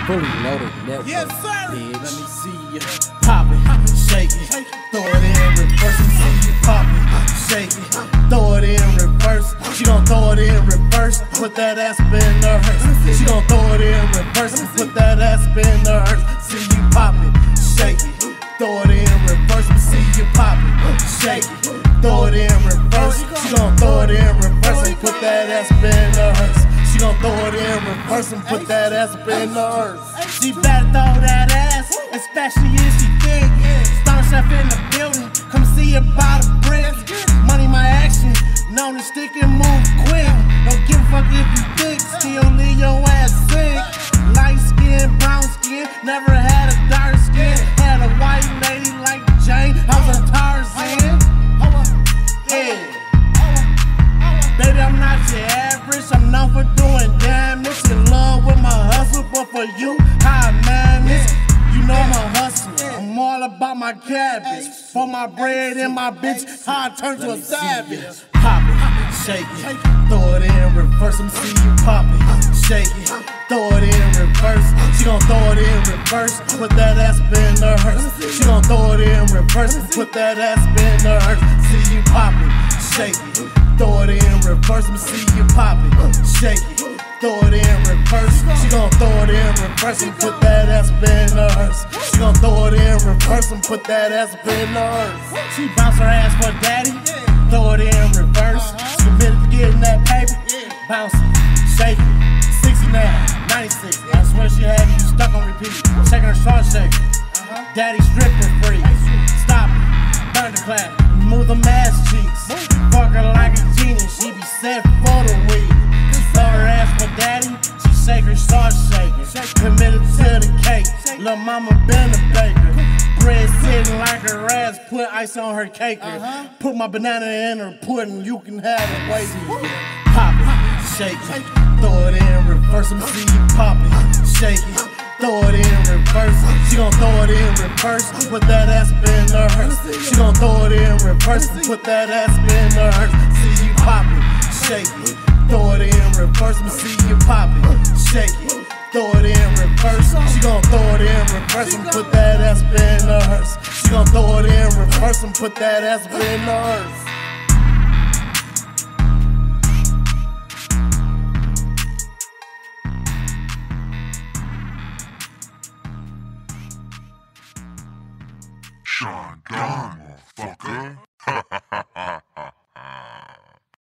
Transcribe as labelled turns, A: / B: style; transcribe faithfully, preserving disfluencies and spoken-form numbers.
A: Fully loaded network.
B: Yes, sir.
A: Bitch.
B: Let me see you pop it, shake it, throw it in reverse. Let me see you pop it, shake it, throw it in reverse. She gon' throw it in reverse, put that ass up in the hearse. She gon' throw it in reverse, put that ass up in the hearse. See you pop it, shake it, throw it in reverse. Let me see you pop it, shake it, throw it in reverse. She gon' throw it in reverse and put that ass up in the hearse. She gon' throw it in reverse and put that ass up in the hearse. She better throw that ass, especially if she thick. Star Chef in the building, come see about a brick. Money my action, known to stick and move quick. Don't give a fuck if you thick, still leave your ass sick. Light skin, brown skin, never had a dark skin. Had a white lady like Jane, I was a Tarzan. Yeah. Baby, I'm not your average, I'm known for doing damage. In love with my hustle, but for you, how I manage. You know I'm a hustler, I'm all about my cabbage. For my bread and my bitch, how I turn to a savage. Pop it, shake it, throw it in reverse. Let me see you pop it, shake it, throw it in reverse. She gon' throw it in reverse, put that ass up in the hearse. She gon' throw it in reverse, put that ass up in the hearse. See you pop it, shake it, throw it in reverse. Let me see you pop it, shake it, throw it in reverse. She gon' throw it in reverse and put that ass up in the hearse. She gon' throw it in reverse and put that ass up in the hearse. She bounce her ass for daddy, throw it in reverse. She committed to getting that paper, bounce it, shake it. sixty-nine, ninety-six, I swear she had you stuck on repeat. Shaking her short shake, daddy stripping free. Stop it, thunderclap, move them ass cheeks. Fuck her like a genie, she be set for the week. She throw her ass for daddy, she shake her short shaking. Committed to the cake, lil' mama been a baker. Bread sitting like her ass, put ice on her cake. Put my banana in her pudding, you can have it waiting. Pop it, shake it, throw it in reverse. Let me see you pop it, shake it, throw it in reverse. She gon' throw it in reverse, put that ass up in the hearse. She gon' throw it in reverse, put that ass up in the hearse. See you pop it, shake it, throw it in reverse. Let me see you pop it, shake it, throw it in reverse. She gon' throw it in reverse and put that ass up in the hearse. She gon' throw it in reverse and put that ass up in the hearse.